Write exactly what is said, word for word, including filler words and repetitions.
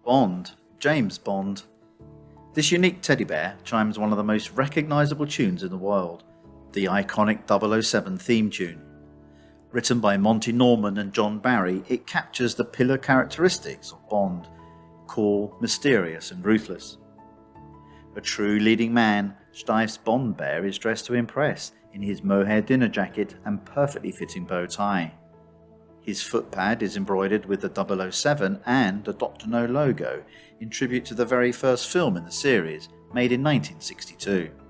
Bond, James Bond. This unique teddy bear chimes one of the most recognisable tunes in the world, the iconic double oh seven theme tune. Written by Monty Norman and John Barry, it captures the pillar characteristics of Bond: cool, mysterious and ruthless. A true leading man, Steiff's Bond bear is dressed to impress in his mohair dinner jacket and perfectly fitting bow tie. His footpad is embroidered with the double oh seven and the Doctor No logo in tribute to the very first film in the series, made in nineteen sixty-two.